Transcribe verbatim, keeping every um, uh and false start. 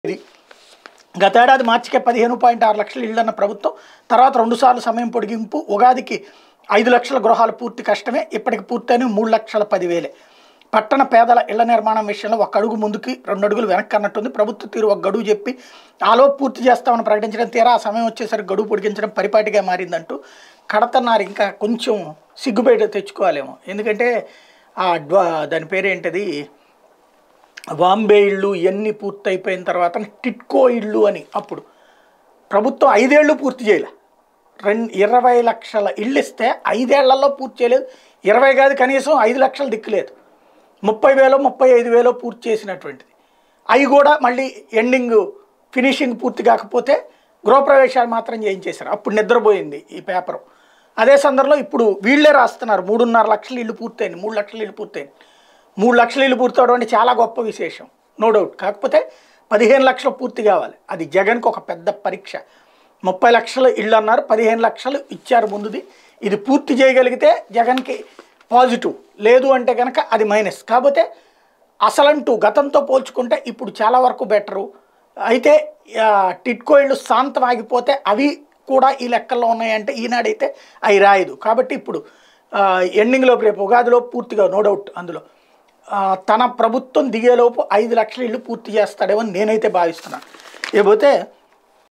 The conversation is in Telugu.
ఇది గతేడాది మార్చికే పదిహేను పాయింట్ ఆరు లక్షల ఇళ్లన్న ప్రభుత్వం తర్వాత రెండుసార్లు సమయం పొడిగింపు ఉగాదికి ఐదు లక్షల గృహాలు పూర్తి కష్టమే ఇప్పటికి పూర్తయిన మూడు లక్షల పదివేలే పట్టణ పేదల ఇళ్ల నిర్మాణం విషయంలో ఒక అడుగు ముందుకి రెండు అడుగులు వెనక్కి అన్నట్టుంది ప్రభుత్వ తీరు ఒక గడువు చెప్పి ఆలోపు పూర్తి చేస్తామని ప్రకటించడం తీరా ఆ సమయం వచ్చేసరికి గడువు పొడిగించడం పరిపాటిగా మారిందంటూ కడతన్నారు. ఇంకా కొంచెం సిగ్గుబయట తెచ్చుకోవాలేమో, ఎందుకంటే ఆ డ్వా దాని పేరేంటది బాంబే ఇళ్ళు ఇవన్నీ పూర్తి అయిపోయిన తర్వాత టిట్కో ఇళ్ళు అని అప్పుడు ప్రభుత్వం ఐదేళ్ళు పూర్తి చేయలే, రెండు ఇరవై లక్షల ఇళ్ళు ఇస్తే ఐదేళ్లలో పూర్తి చేయలేదు, ఇరవై కాదు కనీసం ఐదు లక్షలు దిక్కులేదు, ముప్పై వేలో ముప్పై ఐదు వేలో పూర్తి చేసినటువంటిది అవి కూడా మళ్ళీ ఎండింగ్ ఫినిషింగ్ పూర్తి కాకపోతే గృహప్రవేశాలు మాత్రం చేయించేశారు. అప్పుడు నిద్రపోయింది ఈ పేపరు. అదే సందర్భంలో ఇప్పుడు వీళ్ళే రాస్తున్నారు మూడున్నర లక్షల ఇళ్ళు పూర్తయింది, మూడు లక్షల ఇళ్ళు పూర్తయింది. మూడు లక్షల ఇళ్ళు పూర్తవడం అంటే చాలా గొప్ప విశేషం, నో డౌట్. కాకపోతే పదిహేను లక్షలు పూర్తి కావాలి, అది జగన్కి ఒక పెద్ద పరీక్ష. ముప్పై లక్షల ఇళ్ళు అన్నారు, పదిహేను లక్షలు ఇచ్చారు ముందుది. ఇది పూర్తి చేయగలిగితే జగన్కి పాజిటివ్, లేదు అంటే కనుక అది మైనస్. కాకపోతే అసలంటూ గతంతో పోల్చుకుంటే ఇప్పుడు చాలా వరకు బెటరు. అయితే టిట్కో ఇళ్ళు శాంతం ఆగిపోతే అవి కూడా ఈ లెక్కల్లో ఉన్నాయంటే ఈనాడైతే అవి రాయదు. కాబట్టి ఇప్పుడు ఎండింగ్లోపు రేపు ఉగాదిలోపు పూర్తిగా నో డౌట్ అందులో తన ప్రభుత్వం దిగేలోపు ఐదు లక్షల ఇళ్ళు పూర్తి చేస్తాడేమో నేనైతే భావిస్తున్నాను. లేకపోతే